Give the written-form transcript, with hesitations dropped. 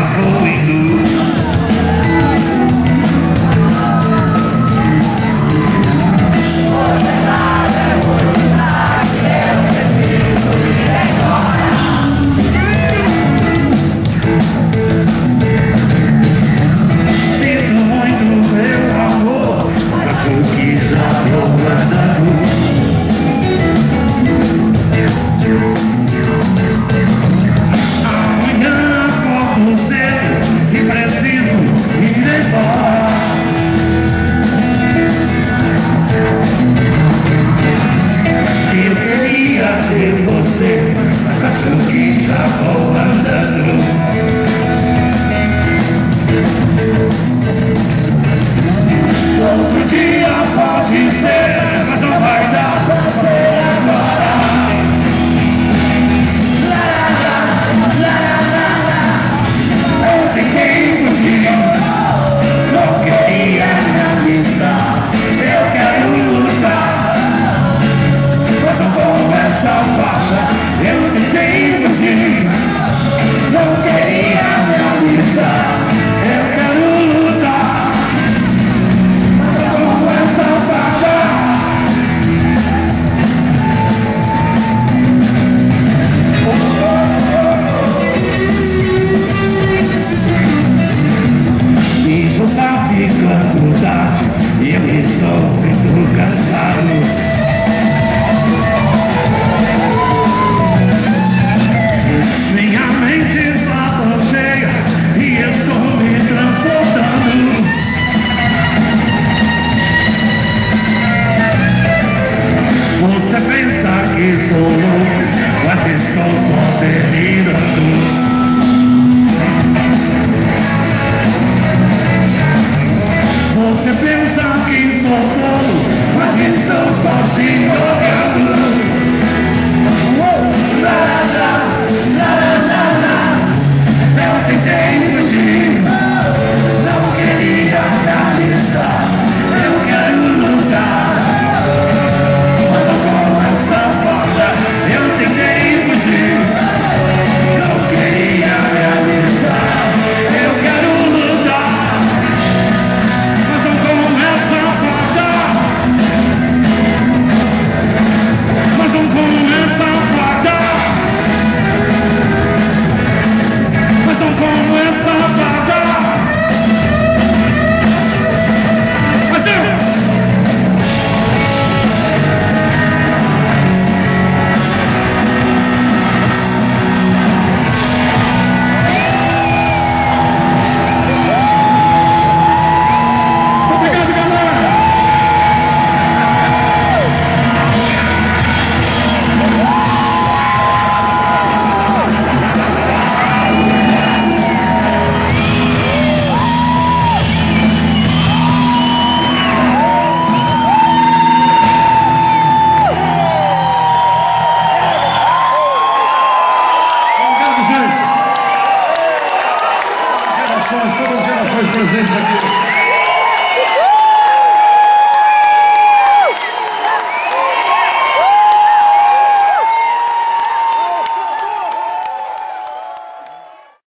vou indo. Sinto muito meu amor, só sei que já vou andando. Amanhã acordo cedo e preciso ir embora. Eu queria ter você, mas acho que já vou andando. Outro dia pode ser, mas não vai dar pra ser agora. Eu tentei fugir, não queria me alistar. Eu quero lutar, mas não conversa falsa. Eu tentei fugir, não queria me alistar. Eu quero lutar, mas não conversa falsa. E já está ficando tarde e eu estou muito cansado. Minha mente está tão cheia e estou me transportando. Você pensa que sou louco, mas estou só delirando. Você pensa que sou tolo, mas estou só te olhando. Eu tentei fugir, não queria me alistar. Eu quero lutar, mas não com essa falta. Eu tentei fugir, não queria me alistar. Eu quero lutar, mas não com essa falta. Mas não com essa falta. Mas não com essa falta. Mas não. Obrigado, galera! Obrigado, gente! Todas as gerações presentes aqui.